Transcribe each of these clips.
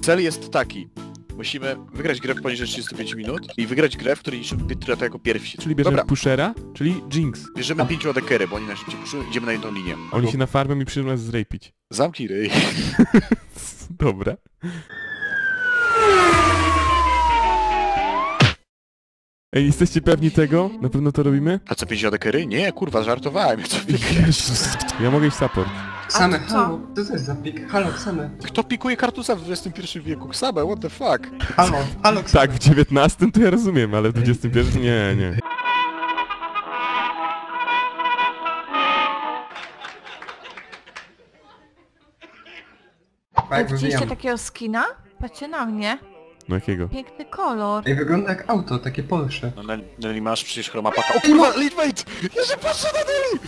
Cel jest taki. Musimy wygrać grę w poniżej 35 minut i wygrać grę, w której niszczymy Tureta jako pierwsi. Czyli bierzemy pushera, czyli Jinx. Bierzemy 5 ADC-y, bo oni na szybciej puszują, idziemy na jedną linię. Oni się na farmę i przyjdą nas zrapić. Zamknij ryj. Dobra. Ej, jesteście pewni tego? Na pewno to robimy? A co, 5 ADC-y? Nie, kurwa, żartowałem. Jezus. Ja mogę iść support. Same, halo, co to jest za pik? Halo, same. Kto pikuje kartusa w XXI wieku? Ksabę, what the fuck? Halo, halo, Tak, w XIX to ja rozumiem, ale w XXI nie. Widzieliście takiego skina? Patrzcie na mnie. No jakiego? Piękny kolor. Ej, wygląda jak auto, takie Porsche. No Nelly, masz przecież chromapaka. O kurwa, Lidwait! Jeszcze patrzę na Nelly!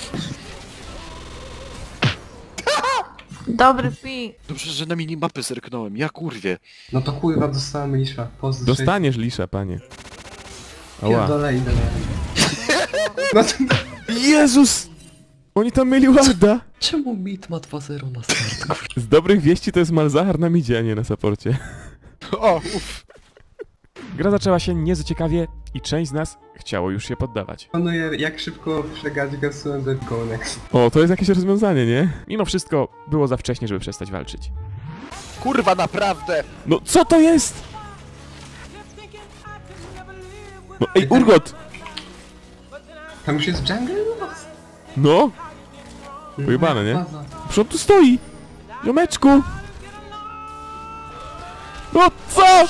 Dobry pi. Dobrze, że na minimapy zerknąłem, ja kurwie. No to kurwa dostałem lisza. Pozdro. Dostaniesz lisza, panie. Ała. Pierdolę, idę. No to... Jezus! Oni tam mieli warda! Czemu mit ma 2-0 na start? Z dobrych wieści to jest Malzahar na midzie, a nie na saporcie. O, uff. Gra zaczęła się niezbyt ciekawie i część z nas chciało już się poddawać. Planuję jak szybko przegrać gasłem do Konex. O, to jest jakieś rozwiązanie, nie? Mimo wszystko było za wcześnie, żeby przestać walczyć. Kurwa, naprawdę! No co to jest? No ej, Urgot! Tam już jest jungle? No! Pojebane, nie? Baza. Przecież on tu stoi! Ziomeczku! No co?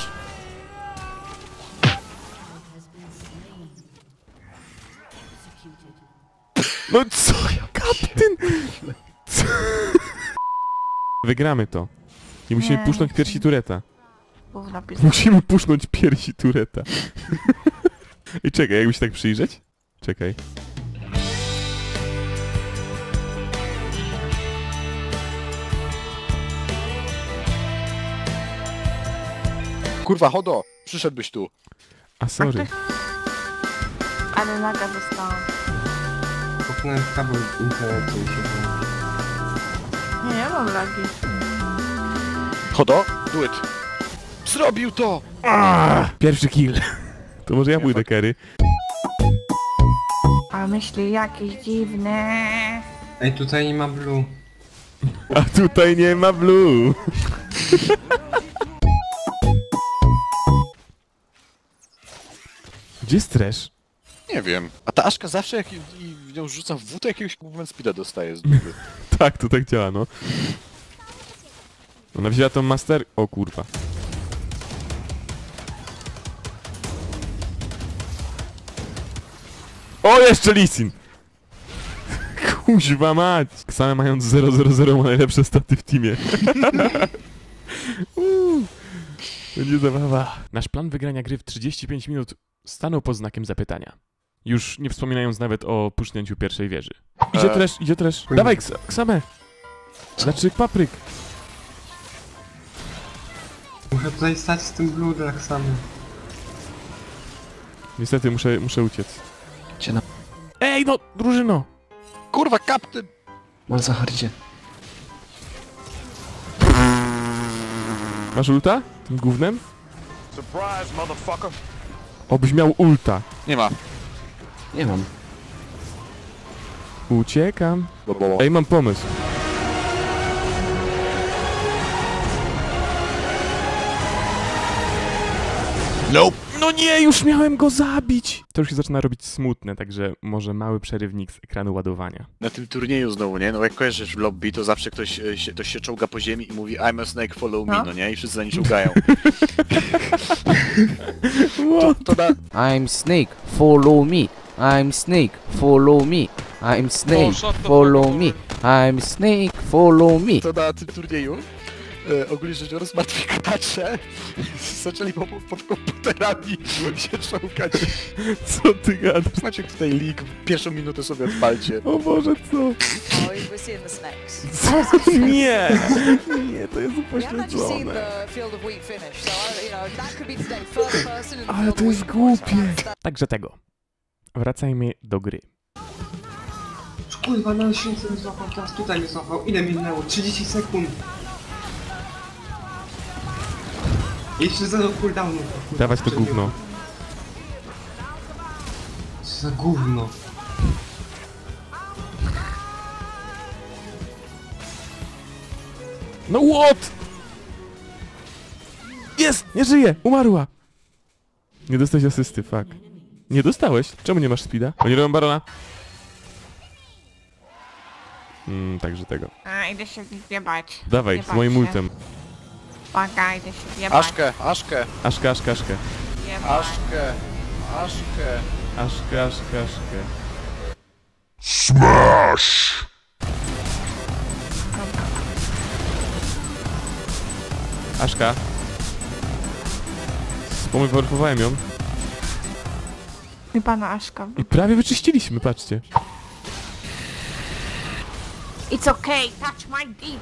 No co? Kapityn! Co? Wygramy to. I musimy Nie. pusznąć piersi Tureta. Gówno pis. Musimy pusznąć piersi Tureta. I czekaj, jakby się tak przyjrzeć? Czekaj. Kurwa, Hodo, przyszedłbyś tu. A sorry. Ale laga dostałam. Popchnąłem kabel internetu i się włączył. Nie, ja mam lagi. Hodo, do it. Zrobił to! Pierwszy kill. To może ja pójdę carry. A myśli jakieś dziwne. Ej, tutaj nie ma blue. A tutaj nie ma blue. Gdzie jest trash? Nie wiem. A ta Aszka zawsze jak w nią rzucam w W, to jakiegoś movement speeda dostaje z dupy. Tak, to tak działa, no. Ona wzięła tą master... O kurwa. O, jeszcze Lee Sin! Kuźwa mać! Same mając 0-0-0 ma najlepsze staty w teamie. Będzie zabawa. Nasz plan wygrania gry w 35 minut stanął pod znakiem zapytania. Już nie wspominając nawet o pusznięciu pierwszej wieży. Idzie trash, idzie trash. Dawaj, Ksame! Znaczy papryk. Muszę tutaj stać z tym blue tak samo. Niestety muszę uciec. Cię na... Ej no, drużyno! Kurwa, kaptyn! Malzahar idzie. Masz ulta? Tym gównem? Surprise, motherfucker! Obyś miał ulta. Nie ma. Nie mam. Uciekam. Ej, mam pomysł. Nope. No nie, już miałem go zabić! To już się zaczyna robić smutne, także może mały przerywnik z ekranu ładowania. Na tym turnieju znowu, nie? No jak kojarzysz w lobby, to zawsze ktoś się czołga po ziemi i mówi I'm a snake, follow me, No. no nie? I wszyscy za nie czołgają. What? To na... I'm Snake, follow me. I'm Snake, follow me. I'm Snake, follow me. I'm Snake, follow me. To na tym turnieju ogólnie rzecz biorąc martwi gracze zaczęli pod komputerami się czołgać. Co ty gadasz? Macie tutaj leak, pierwszą minutę sobie odpalcie. O Boże, co? Oh, we're seeing the snakes. Co? Nie! Nie, to jest We haven't actually seen upośledzone. the field of wheat finish, so that could be today. First person in the Ale field to of jest wheat points. głupie. Także tego. Wracajmy do gry. Kurwa, no się nie złapał, teraz tutaj nie złapał. Ile minęło? 30 sekund. Jeszcze za cooldownu. Dawać to gówno. Co za gówno. No what? Jest! Nie żyje! Umarła! Nie dostałeś asysty, fuck. Nie dostałeś? Czemu nie masz speeda? Oni robią barona? Także tego. A, idę się wjebać. Dawaj, z moim ultem. Uwaga, idę się wjebać. Aszkę, Aszkę, Aszkę, Aszkę, Aszkę. Wjebać. Aszkę, Aszkę. Aszkę, Aszkę, Aszkę. Aszka. Pomywarfowałem ją. I pana Aszka. I prawie wyczyściliśmy, patrzcie. It's okay, touch my dick.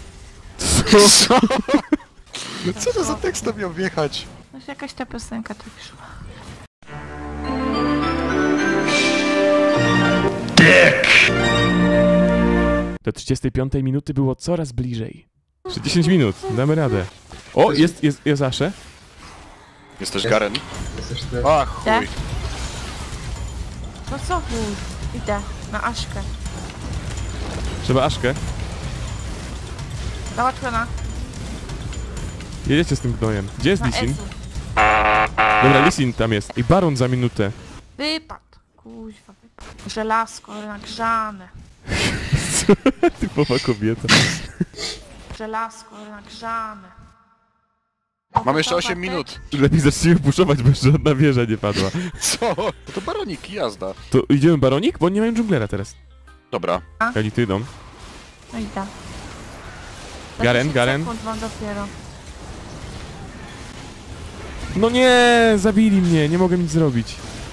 Co to za tekst to miał wjechać? No jakaś ta piosenka tak szła. Do 35 minuty było coraz bliżej. Jeszcze 10 minut, damy radę. O, jest Asze. Jest też Garen. Jesteś ty. A chuj. Tak? No co chuj? Idę na Aszkę. Trzeba Aszkę. Załatwiona. Jedziecie z tym gnojem. Gdzie jest Na Lisin? Esu. Dobra, Lisin tam jest. I Baron za minutę. Wypad. Kuźwa, wypad. Żelazko nagrzane. Typowa kobieta. Żelazko nagrzane. Mam jeszcze 8 minut. Lepiej zacznijmy puszować, bo jeszcze żadna wieża nie padła. Co? To baroniki, jazda. To idziemy Baronik? Bo oni nie mają dżunglera teraz. Dobra. Oni tu idą. No idę. Garen, 10 Garen. sekund mam dopiero. No nie, zabili mnie, nie mogę nic zrobić.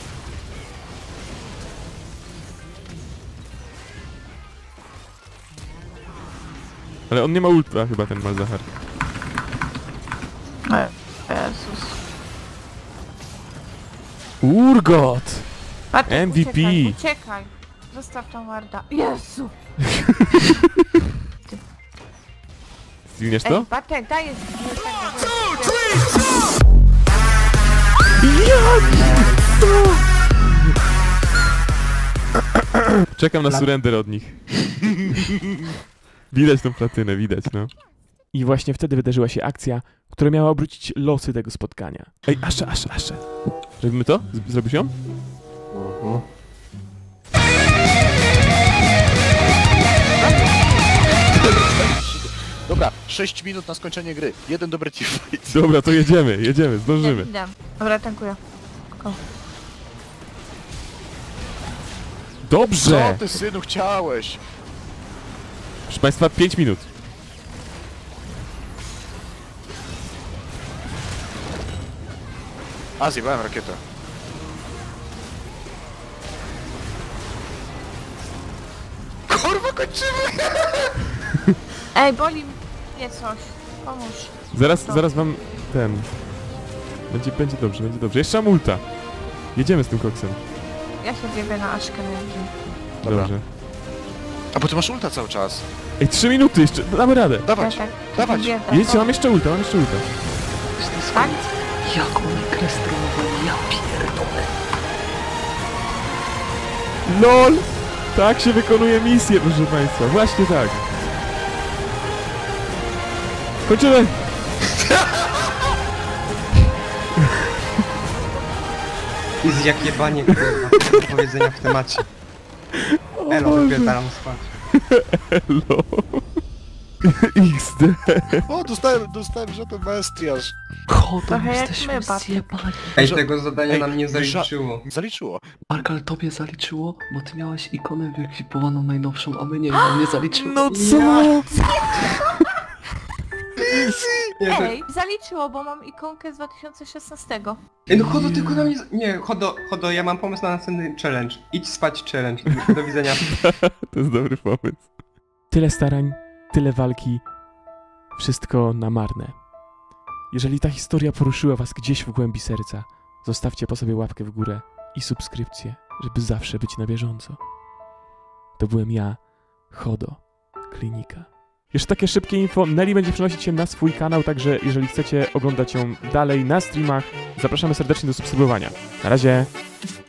Ale on nie ma ultra chyba, ten Malzahar. Jezus. Urgot! Bartek, MVP. Uciekaj, uciekaj. Zostaw tą warda. Jezu. Zginiesz Ej, to? Bartek, daj jest. Czekam na surrender od nich. Widać tą platynę, widać, no. I właśnie wtedy wydarzyła się akcja, która miała obrócić losy tego spotkania. Ej, Ashe. Robimy to? Zrobisz ją? Dobra, 6 minut na skończenie gry. Jeden dobry teamfight. Dobra, to jedziemy, zdążymy. Idę. Dobra, tankuję. Go. Co Dobrze! ty, synu, chciałeś? Proszę Państwa, 5 minut. A, zjebałem rakietę. Kurwa, kończymy! Ej, boli mnie coś. Pomóż. Zaraz wam ten... Będzie dobrze. Jeszcze mam ulta. Jedziemy z tym koksem. Ja się wjebię na Aszkę najwyżej. Dobra. Dobrze. A bo ty masz ulta cały czas. Ej, 3 minuty jeszcze, damy radę. Dawać, Tak, dawać. wjebię. Jedźcie, mam jeszcze ulta. Tak? Jak one krestrowali, ja pierdolę. LOL! Tak się wykonuje misję, proszę Państwa. Właśnie tak. Kończymy! Easy jak jebanie, kurwa. Powiedzenia w temacie. Elo, wypierdalam spać. Elo. XD. O, dostałem żadną maestiaż. Chodą, Trochę jak jesteśmy my, Bartek. zjebani. Ej, Że- tego zadania Ej, nam nie zaliczyło. Zaliczyło. Mark, ale tobie zaliczyło, bo ty miałeś ikonę wyekwipowaną najnowszą, a my nie, nam nie zaliczyło. No co? Nie, to... Ej, zaliczyło, bo mam ikonkę z 2016. Ej, no Chodo, tylko na mnie... Nie, Chodo, ja mam pomysł na następny challenge. Idź spać challenge. Do widzenia. To jest dobry pomysł. Tyle starań, tyle walki, wszystko na marne. Jeżeli ta historia poruszyła was gdzieś w głębi serca, zostawcie po sobie łapkę w górę i subskrypcję, żeby zawsze być na bieżąco. To byłem ja, Chodo, Klinika. Jeszcze takie szybkie info, Nelly będzie przenosić się na swój kanał, także jeżeli chcecie oglądać ją dalej na streamach, zapraszamy serdecznie do subskrybowania. Na razie!